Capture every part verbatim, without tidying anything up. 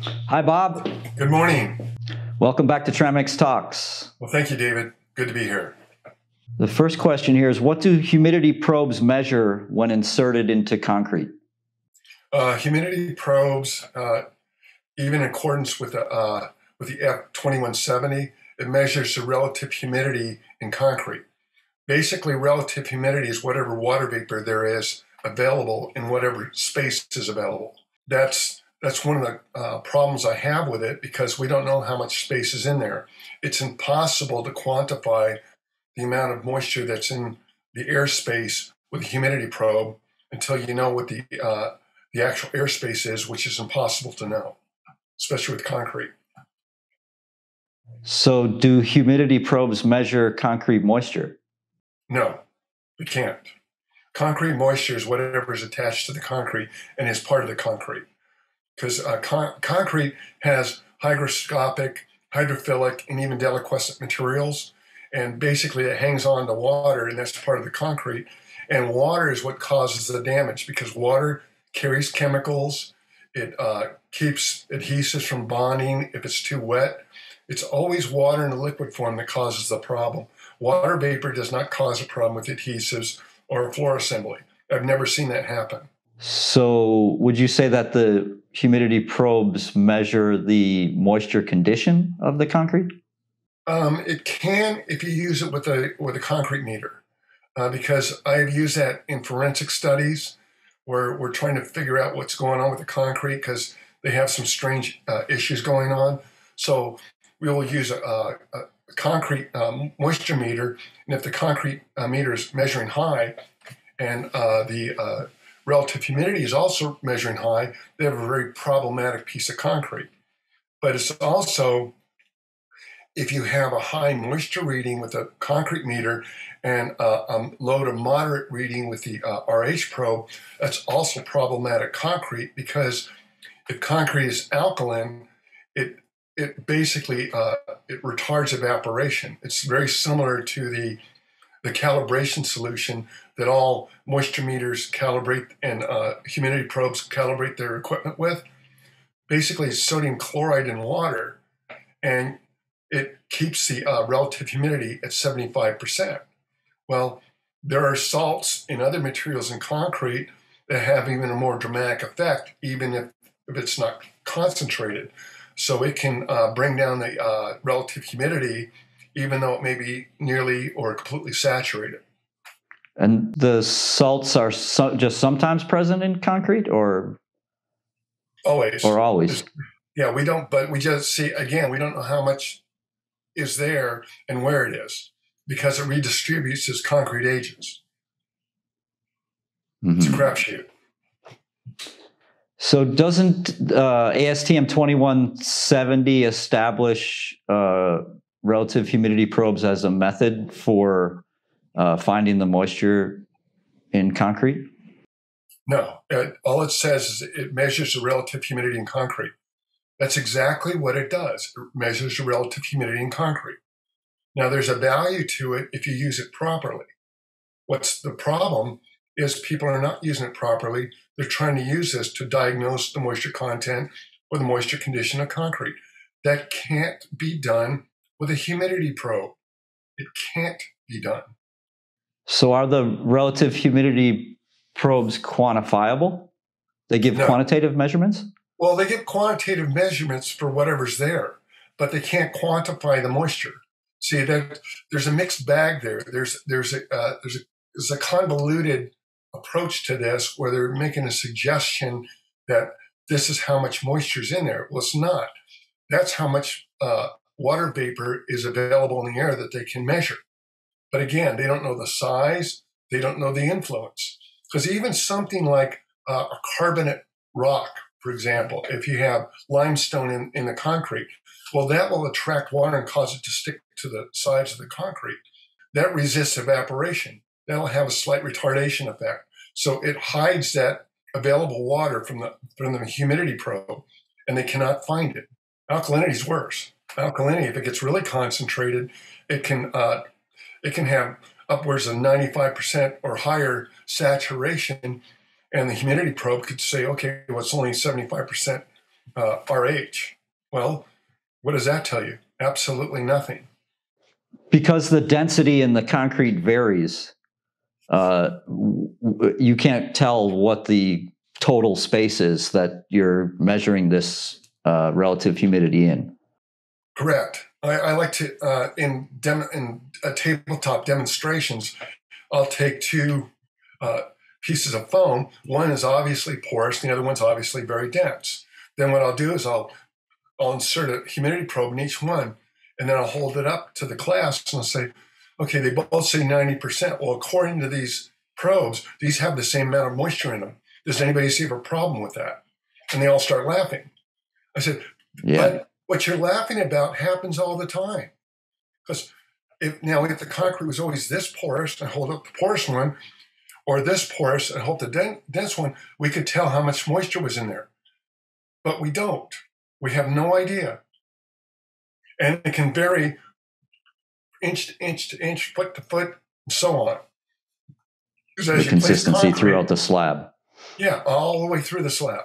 Hi, Bob. Good morning. Welcome back to Tramex Talks. Well, thank you, David. Good to be here. The first question here is, what do humidity probes measure when inserted into concrete? Uh, humidity probes, uh, even in accordance with the, uh, with the F twenty-one seventy, it measures the relative humidity in concrete. Basically, relative humidity is whatever water vapor there is available in whatever space is available. That's That's one of the uh, problems I have with it, because we don't know how much space is in there. It's impossible to quantify the amount of moisture that's in the airspace with a humidity probe until you know what the uh, the actual airspace is, which is impossible to know, especially with concrete. So do humidity probes measure concrete moisture? No, we can't. Concrete moisture is whatever is attached to the concrete and is part of the concrete. Because uh, con concrete has hygroscopic, hydrophilic, and even deliquescent materials. And basically it hangs on to water, and that's part of the concrete. And water is what causes the damage, because water carries chemicals. It uh, keeps adhesives from bonding if it's too wet. It's always water in a liquid form that causes the problem. Water vapor does not cause a problem with adhesives or floor assembly. I've never seen that happen. So would you say that the humidity probes measure the moisture condition of the concrete? Um, it can if you use it with a with a concrete meter, uh, because I've used that in forensic studies where we're trying to figure out what's going on with the concrete, because they have some strange uh, issues going on. So we will use a, a, a concrete um, moisture meter, and if the concrete uh, meter is measuring high and uh, the uh, relative humidity is also measuring high, they have a very problematic piece of concrete. But it's also, if you have a high moisture reading with a concrete meter and a, a low to moderate reading with the uh, R H probe, that's also problematic concrete, because if concrete is alkaline, it it basically uh, it retards evaporation. It's very similar to the the calibration solution that all moisture meters calibrate and uh, humidity probes calibrate their equipment with. Basically, it's sodium chloride in water, and it keeps the uh, relative humidity at seventy-five percent. Well, there are salts in other materials in concrete that have even a more dramatic effect, even if, if it's not concentrated. So it can uh, bring down the uh, relative humidity, even though it may be nearly or completely saturated. And the salts are so, just sometimes present in concrete, or always? Or always? It's, yeah, we don't, but we just see, again, we don't know how much is there and where it is, because it redistributes as concrete ages. Mm-hmm. It's a crapshoot. So doesn't uh, A S T M twenty-one seventy establish uh, relative humidity probes as a method for uh, finding the moisture in concrete? No, it, all it says is it measures the relative humidity in concrete. That's exactly what it does. It measures the relative humidity in concrete. Now, there's a value to it if you use it properly. What's the problem is people are not using it properly. They're trying to use this to diagnose the moisture content or the moisture condition of concrete. That can't be done with a humidity probe. It can't be done. So are the relative humidity probes quantifiable? They give no. quantitative measurements? Well, they give quantitative measurements for whatever's there, but they can't quantify the moisture. See, that there's a mixed bag there. There's there's a uh, there's a there's a convoluted approach to this, where they're making a suggestion that this is how much moisture is in there. Well, it's not. That's how much uh, water vapor is available in the air that they can measure. But again, they don't know the size. They don't know the influence. Because even something like uh, a carbonate rock, for example, if you have limestone in, in the concrete, well, that will attract water and cause it to stick to the sides of the concrete. That resists evaporation. That'll have a slight retardation effect. So it hides that available water from the, from the humidity probe, and they cannot find it. Alkalinity is worse. Alkalinity, if it gets really concentrated, it can uh, it can have upwards of ninety-five percent or higher saturation, and the humidity probe could say, okay, well, it's only seventy-five percent uh, R H. Well, what does that tell you? Absolutely nothing. Because the density in the concrete varies, uh, you can't tell what the total space is that you're measuring this uh, relative humidity in. Correct. I, I like to, uh, in, dem- in uh, tabletop demonstrations, I'll take two uh, pieces of foam. One is obviously porous, the other one's obviously very dense. Then what I'll do is I'll, I'll insert a humidity probe in each one, and then I'll hold it up to the class and I'll say, okay, they both say ninety percent. Well, according to these probes, these have the same amount of moisture in them. Does anybody see a problem with that? And they all start laughing. I said, Yeah. But what you're laughing about happens all the time. Because if now if the concrete was always this porous, and I hold up the porous one, or this porous and hold the dense one, we could tell how much moisture was in there. But we don't. We have no idea. And it can vary inch to inch to inch, foot to foot, and so on. The consistency concrete, throughout the slab. Yeah, all the way through the slab.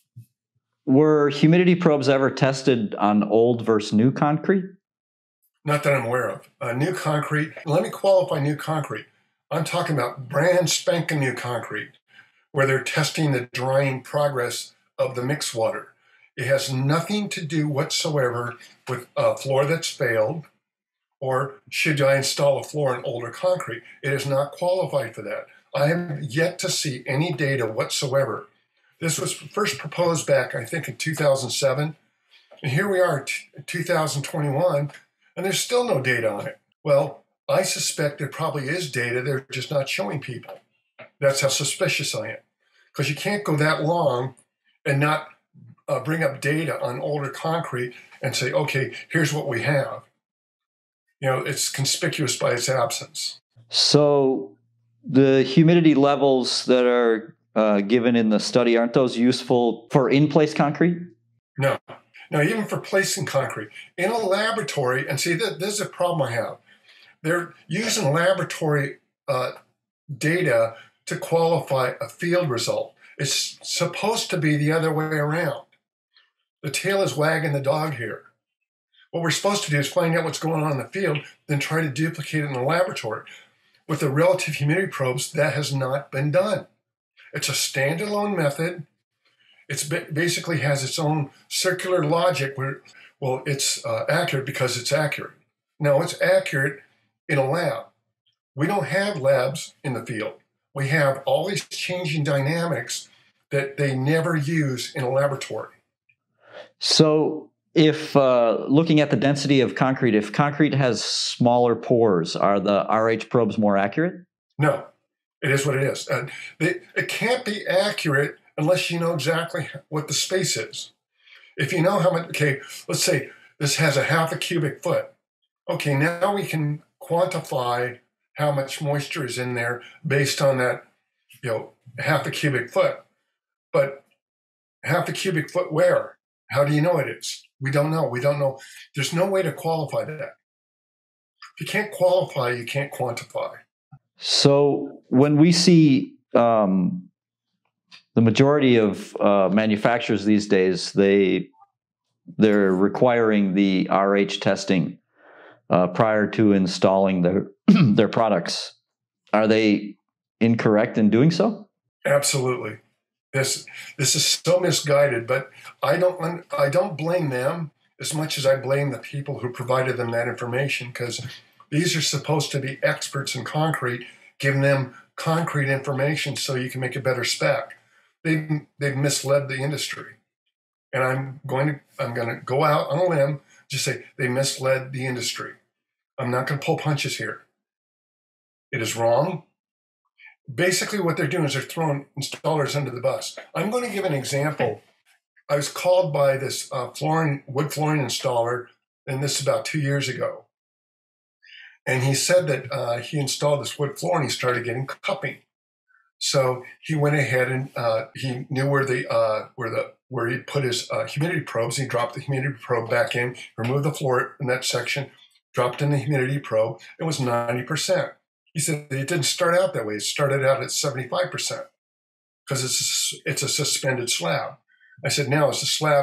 Were humidity probes ever tested on old versus new concrete? Not that I'm aware of. Uh, new concrete, let me qualify new concrete. I'm talking about brand spanking new concrete, where they're testing the drying progress of the mixed water. It has nothing to do whatsoever with a floor that's failed, or should I install a floor in older concrete. It is not qualified for that. I have yet to see any data whatsoever. This was first proposed back, I think, in two thousand seven. And here we are in two thousand twenty-one, and there's still no data on it. Well, I suspect there probably is data. They're just not showing people. That's how suspicious I am. Because you can't go that long and not uh, bring up data on older concrete and say, okay, here's what we have. You know, it's conspicuous by its absence. So the humidity levels that are uh, given in the study, aren't those useful for in-place concrete? No. Now, even for placing concrete. In a laboratory, and see, this, this is a problem I have. They're using laboratory uh, data to qualify a field result. It's supposed to be the other way around. The tail is wagging the dog here. What we're supposed to do is find out what's going on in the field, then try to duplicate it in the laboratory. With the relative humidity probes, that has not been done. It's a standalone method. It basically has its own circular logic where, well, it's uh, accurate because it's accurate. No, it's accurate in a lab. We don't have labs in the field. We have all these changing dynamics that they never use in a laboratory. So if uh, looking at the density of concrete, if concrete has smaller pores, are the R H probes more accurate? No, it is what it is. Uh, it, it can't be accurate unless you know exactly what the space is. If you know how much, okay, let's say this has a half a cubic foot. Okay, now we can quantify how much moisture is in there based on that, you know, half a cubic foot. But half a cubic foot where? How do you know it is? We don't know. We don't know. There's no way to qualify that. If you can't qualify, you can't quantify. So when we see um, the majority of uh, manufacturers these days, they they're requiring the R H testing uh, prior to installing their their products. Are they incorrect in doing so? Absolutely. This this is so misguided, but I don't I don't blame them as much as I blame the people who provided them that information, because these are supposed to be experts in concrete, giving them concrete information so you can make a better spec. They've they've misled the industry, and I'm going to I'm going to go out on a limb, just say they misled the industry. I'm not going to pull punches here. It is wrong. Basically, what they're doing is they're throwing installers under the bus. I'm going to give an example. I was called by this uh, flooring, wood flooring installer, and this is about two years ago. And he said that uh, he installed this wood floor and he started getting cupping. So he went ahead and uh, he knew where the uh, where the where he put his uh, humidity probes. He dropped the humidity probe back in, removed the floor in that section, dropped in the humidity probe. It was ninety percent. He said it didn't start out that way. It started out at seventy-five percent because it's a, it's a suspended slab. I said, now is the slab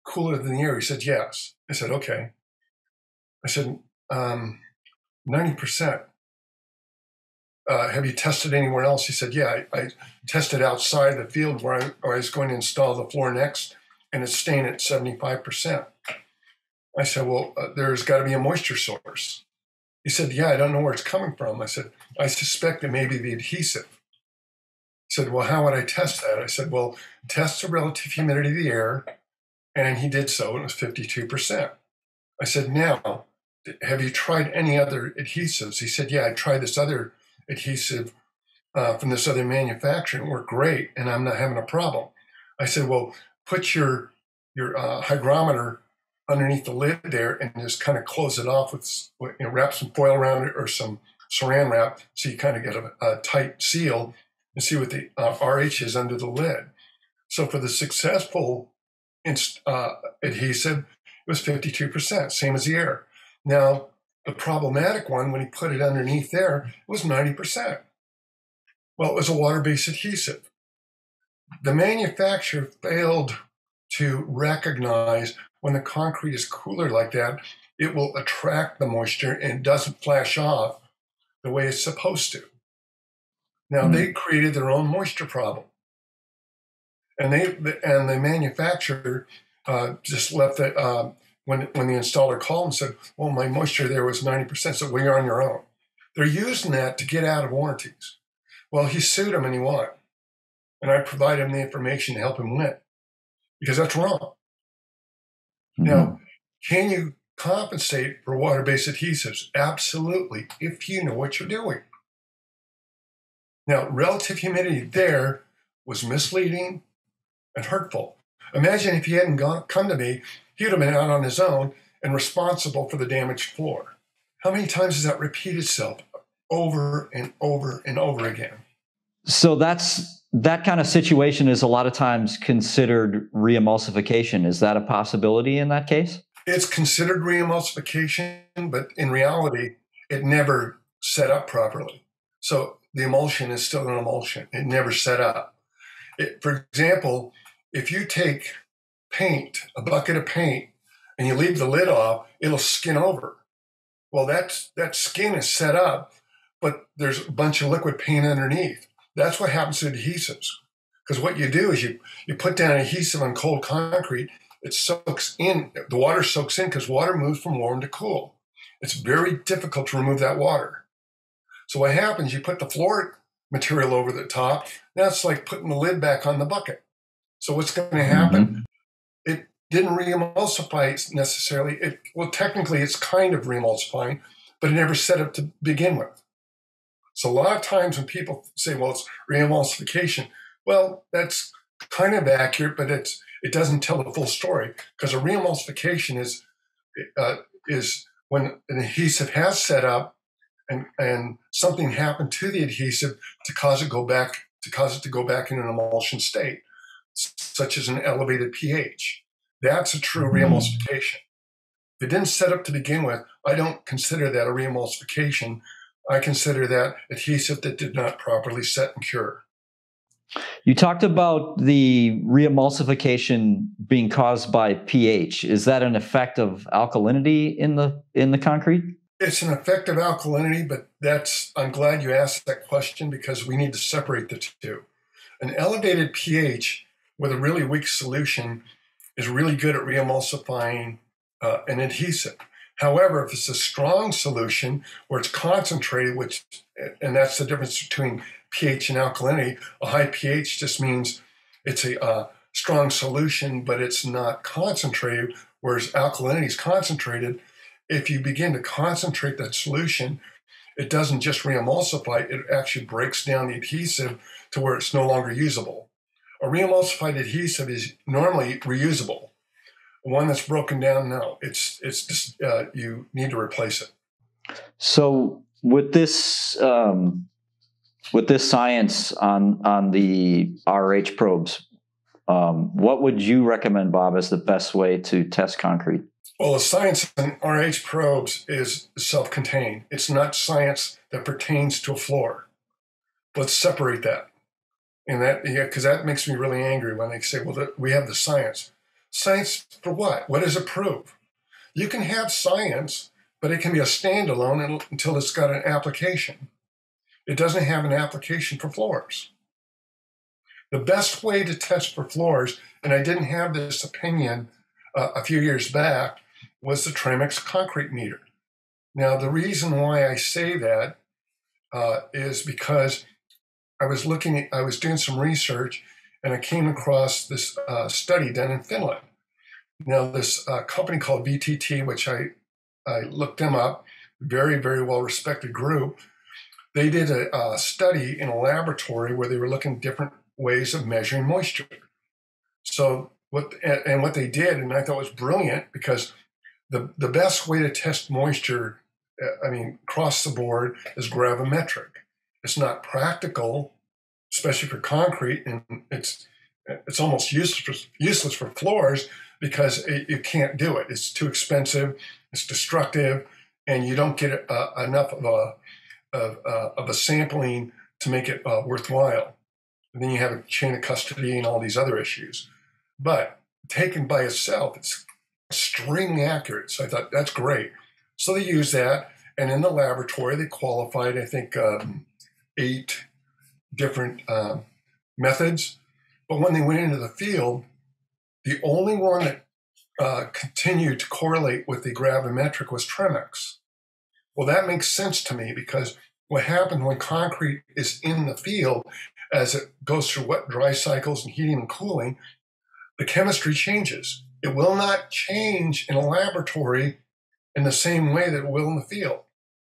cooler than the air? He said, yes. I said, okay. I said, um, ninety percent. Uh, have you tested anywhere else? He said, yeah, I, I tested outside the field where I, where I was going to install the floor next, and it's staying at seventy-five percent. I said, well, uh, there's got to be a moisture source. He said, yeah, I don't know where it's coming from. I said, I suspect it may be the adhesive. He said, well, how would I test that? I said, well, test the relative humidity of the air. And he did so, and it was fifty-two percent. I said, now, have you tried any other adhesives? He said, yeah, I tried this other adhesive uh, from this other manufacturer, and it worked great, and I'm not having a problem. I said, well, put your, your uh, hygrometer underneath the lid there and just kind of close it off with, you know, wrap some foil around it or some saran wrap so you kind of get a, a tight seal and see what the uh, R H is under the lid. So for the successful uh, adhesive, it was fifty-two percent, same as the air. Now, the problematic one, when he put it underneath there, it was ninety percent. Well, it was a water-based adhesive. The manufacturer failed to recognize when the concrete is cooler like that, it will attract the moisture and doesn't flash off the way it's supposed to. Now, mm-hmm. they created their own moisture problem. And they and the manufacturer uh, just left it, uh, when, when the installer called and said, well, my moisture there was ninety percent, so well, you're on your own. They're using that to get out of warranties. Well, he sued him and he won. And I provided him the information to help him win, because that's wrong. Mm-hmm. Now, can you compensate for water-based adhesives? Absolutely, if you know what you're doing. Now, relative humidity there was misleading and hurtful. Imagine if he hadn't gone, come to me, he would have been out on his own and responsible for the damaged floor. How many times does that repeat itself over and over and over again? So that's that kind of situation is a lot of times considered reemulsification. Is that a possibility in that case? It's considered reemulsification, but in reality, it never set up properly. So the emulsion is still an emulsion. It never set up. It, for example, if you take paint, a bucket of paint, and you leave the lid off, it'll skin over. Well, that's, that skin is set up, but there's a bunch of liquid paint underneath. That's what happens to adhesives. Because what you do is you, you put down adhesive on cold concrete, it soaks in, the water soaks in because water moves from warm to cool. It's very difficult to remove that water. So what happens, you put the floor material over the top, now it's like putting the lid back on the bucket. So what's going to happen? Mm-hmm. It didn't re-emulsify necessarily. It, well, technically it's kind of re-emulsifying, but it never set up to begin with. So a lot of times when people say, well, it's re-emulsification, well, that's kind of accurate, but it's it doesn't tell the full story, because a re-emulsification is uh, is when an adhesive has set up and and something happened to the adhesive to cause it go back to cause it to go back in an emulsion state, such as an elevated pH. That's a true re-emulsification. If it didn't set up to begin with, I don't consider that a re-emulsification. I consider that adhesive that did not properly set and cure. You talked about the reemulsification being caused by pH. Is that an effect of alkalinity in the in the concrete? It's an effect of alkalinity, but that's I'm glad you asked that question, because we need to separate the two. An elevated pH with a really weak solution is really good at reemulsifying uh, an adhesive. However, if it's a strong solution where it's concentrated, which and that's the difference between pH and alkalinity. A high pH just means it's a uh, strong solution, but it's not concentrated, whereas alkalinity is concentrated. If you begin to concentrate that solution, it doesn't just reemulsify, it actually breaks down the adhesive to where it's no longer usable. A reemulsified adhesive is normally reusable. One that's broken down, no, it's it's just uh, you need to replace it. So with this um, with this science on on the R H probes, um, what would you recommend, Bob, as the best way to test concrete? Well, the science in R H probes is self-contained. It's not science that pertains to a floor. Let's separate that. And that, yeah, because that makes me really angry when they say, well, the, we have the science. Science for what? What does it prove? You can have science, but it can be a standalone until it's got an application. It doesn't have an application for floors. The best way to test for floors, and I didn't have this opinion uh, a few years back, was the Tramex concrete meter. Now, the reason why I say that uh, is because I was looking at, I was doing some research, and I came across this uh, study done in Finland. Now, this uh, company called V T T, which I, I looked them up, very, very well-respected group, they did a, a study in a laboratory where they were looking at different ways of measuring moisture. So what, and what they did, and I thought was brilliant, because the, the best way to test moisture, I mean, across the board, is gravimetric. It's not practical, especially for concrete, and it's it's almost useless for, useless for floors because it, you can't do it. It's too expensive, it's destructive, and you don't get uh, enough of a of, uh, of a sampling to make it uh, worthwhile. And then you have a chain of custody and all these other issues. But taken by itself, it's extremely accurate. So I thought, that's great. So they used that, and in the laboratory, they qualified, I think, um, eight different uh, methods. But when they went into the field, the only one that uh, continued to correlate with the gravimetric was Tramex. Well, that makes sense to me, because what happens when concrete is in the field, as it goes through wet, dry cycles and heating and cooling, the chemistry changes. It will not change in a laboratory in the same way that it will in the field.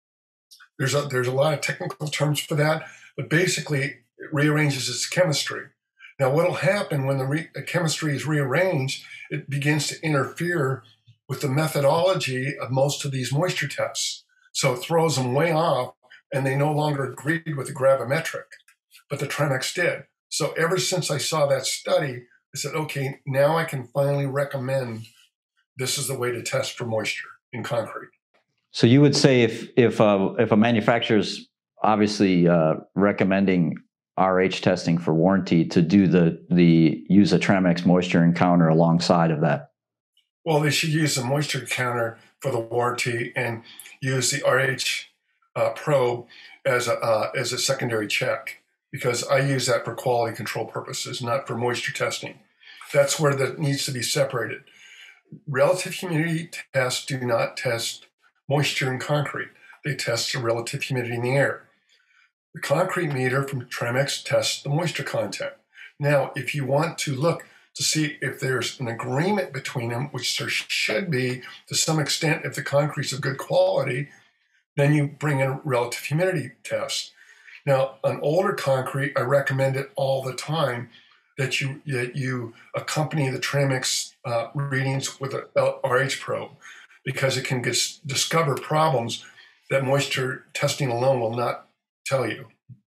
There's a, there's a lot of technical terms for that, but basically it rearranges its chemistry. Now, what will happen when the, re- the chemistry is rearranged, it begins to interfere with the methodology of most of these moisture tests. So it throws them way off, and they no longer agreed with the gravimetric, but the Tramex did. So ever since I saw that study, I said, okay, now I can finally recommend this is the way to test for moisture in concrete. So you would say if if uh, if a manufacturer's obviously uh, recommending R H testing for warranty, to do the the use a Tramex moisture encounter alongside of that? Well, they should use a moisture counter for the warranty and use the R H uh, probe as a uh, as a secondary check, because I use that for quality control purposes, not for moisture testing. That's where that needs to be separated. Relative humidity tests do not test moisture in concrete. They test the relative humidity in the air. The concrete meter from Tramex tests the moisture content. Now, if you want to look to see if there's an agreement between them, which there should be to some extent if the concrete's of good quality, then you bring in a relative humidity test. Now, on older concrete, I recommend it all the time that you that you accompany the Tramex uh, readings with an R H probe, because it can dis- discover problems that moisture testing alone will not tell you.